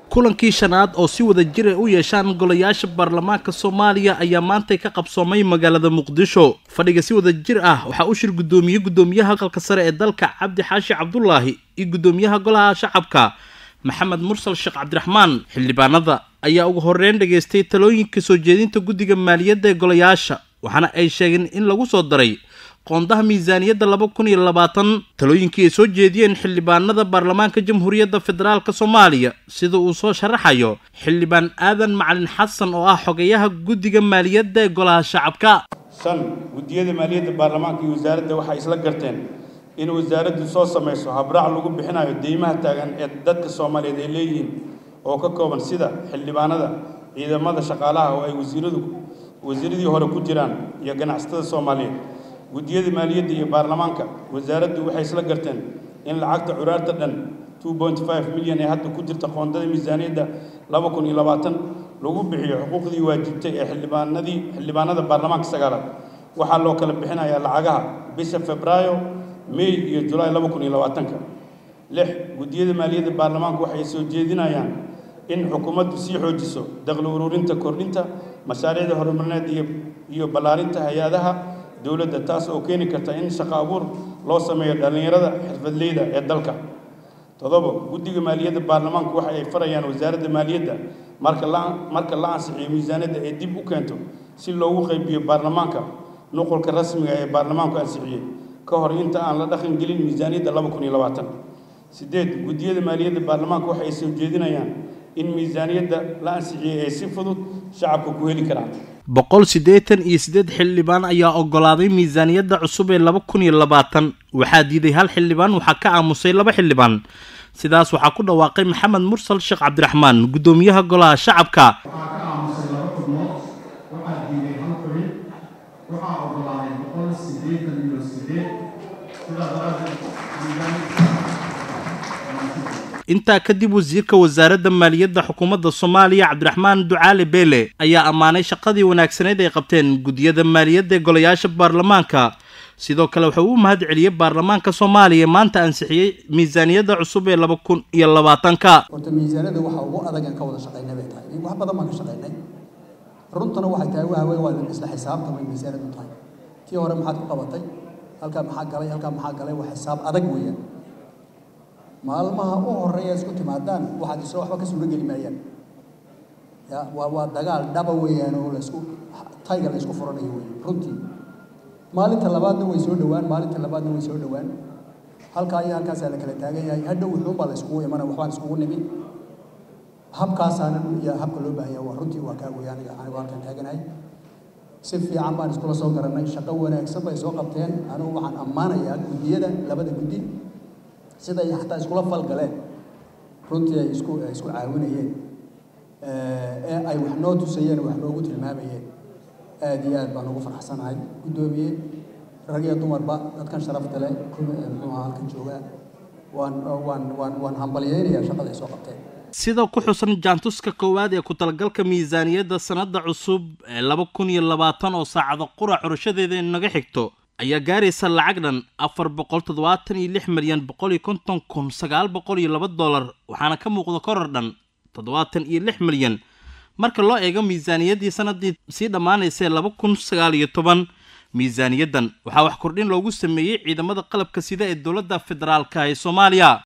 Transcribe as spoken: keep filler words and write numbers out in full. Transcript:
kulankii shanaad oo si wada jir ah u yeeshaan golayaasha baarlamaanka Soomaaliya ayaa maanta ka qabsoomay magaalada Muqdisho. Fadhiga si wada jir ah waxa uu shir gudoomiye gudoomiyaha aqalka sare ee dalka Cabdi Xaashi Cabdullaahi iyo gudoomiyaha golaha shacabka Maxamed Mursal Sheekh Cabdiraxmaan. Xildhibaanada ayaa ugu horeyn dhageystay talooyinka soo jeedinta guddiga maaliyadda ee golayaasha, waxaana ay sheegeen in lagu soo daray qoondaha miisaaniyadda laba kun iyo labaatan. talooyinkii ay soo jeediyeen xildhibaanada baarlamaanka Jamhuuriyadda Federaalka Soomaaliya sida uu soo sharaxayo xildhibaan Aadan Macalin Xasan oo ah xogayaha guddiga maaliyadda ee golaha shacabka. shan guddiyada maaliyadda baarlamaanka iyo wasaaradda waxay isla garteen in wasaaraddu soo samayso habraac lagu bixinayo deymaha taagan ee dadka Soomaaliyeed ay leeyihiin oo ka kooban sida xildhibaanada, ciidamada shaqaalaha oo ay wasiiradu wasiiradii hore ku jiraan iyo ganacsatada Soomaaliyeed. guddiyada maaliyadda iyo baarlamaanka wasaaraddu waxay isla garteen in lacagta curaarta dhan two point five milyan ee hadda ku jirta qoondada miisaaniyadda laba kun iyo labaatan lagu bixiyo xuquuqdii waajibtay ee xildhibaanadii xildhibaanada baarlamaanka sagaalaad. waxaa loo kala bixinayaa lacagaha bisha Febraayo, May iyo July laba kun iyo labaatanka. lix guddiyada maaliyadda baarlamaanka waxay soo jeedinayaan in xukuumaddu sii xoojiso dakhli ururinta, kordhinta mashaariicda horumarineed iyo iyo ballaarinta hay'adaha dawladda, taas oo keeni karta in shaqo abuur loo sameeyo dhalinyarada xirfadleyda ee dalka. todoba guddiga maaliyadda baarlamaanku waxa ay farayaan wasaaradda maaliyadda marka la marka la ansixiyo miisaaniyadda ee dib u keento si loogu qaybiyo baarlamaanka nuqulka rasmiga ee baarlamaanku ansixiyay ka hor inta aan la dhaqan gelin miisaaniyadda laba kun iyo labaatan. sideed guddiyada maaliyadda baarlamaanku waxa ay soo jeedinayaan in miisaaniyadda la ansixiyay ay si fudud shacabka ku heli karaan. boqol siddeetan iyo siddeed xildhibaan ayaa ogolaaday miisaaniyadda cusub ee laba kun iyo labaatan. waxaa diiday hal xildhibaan, waxaa ka aamusay laba xildhibaan. sidaas waxaa ku dhawaaqay Maxamed Mursal Sheekh Cabdiraxmaan, gudoomiyaha golaha shacabka. intaa kadib wasiirka wasaaradda maaliyadda xukuumadda Soomaaliya Cabdiraxmaan Ducaale Beele ayaa ammaanay shaqadii wanaagsaneed ay qabteen guddiyada maaliyadda ee golayaasha baarlamaanka. sidoo kale waxa uu mahad celiyay baarlamaanka Soomaaliya maanta ansixiyay miisaaniyadda cusub ee laba kun iyo labaatanka. horta miisaaniyadda waxa ugu adag aan ka wada shaqeynay bay tahay. wax badan baan ka shaqeynay. runtana waxay tahay waa waa isla xisaabtamay miisaaniyaddu tahay. tii hore maxaad ku qabatay? halka maxaa galay? halka maxaa galay? wax xisaab adag weeyaan. maalmaha u horeeya isku timaadaan waxaad isla waxba ka suura geli maayaan. ya waa waa dagaal dhaba weeyaan oo la isku tayga la isku furanayo weeyaan runtii. maalinta labaadna way soo dhawaan maalinta labaadna way soo dhawaan halka iyo halkaas la kala taagan yahay. hadhow wuxuu baa la isku imanaa, waxbaan isku nimi habkaasana iyo habka loo baahan yahay waa runtii waa ka weeyaan. aniga halkan taaganahay si fiican baan isku soo garanay, shaqo wanaagsan bay soo qabteen. anigu waxaan ammaanayaa guddiyada labada guddi sida ay xataa iskula falgaleen runtii ay isku isku caawinayeen ee ay wax noo tusayeen, wax noogu tilmaamayeen. aad iyo aad baan ugu faraxsanahay gudoomiye, rag iyo dumarba dadkan sharafta leh muxuu halkan jooga waan waan waan waan hambalyeynaya shaqada ay soo qabteen. sida ku xusan jaantuska koowaad ee ku talagalka miisaaniyadda sanadda cusub ee laba kun iyo labaatan oo saacado qura curashadeeda inaga xigto ayaa gaaraysa lacag dhan afar boqol toddobaatan iyo lix milyan boqol iyo konton kun sagaal boqol iyo laba dollar, waxaana ka muuqda koror dhan toddobaatan iyo lix milyan marka loo eego miisaaniyaddii sanadii sii dhammaanaysay laba kun sagaal iyo toban. miisaaniyaddan waxaa wax kordhin loogu sameeyey ciidamada qalabka sida ee dowladda federaalka ee Soomaaliya.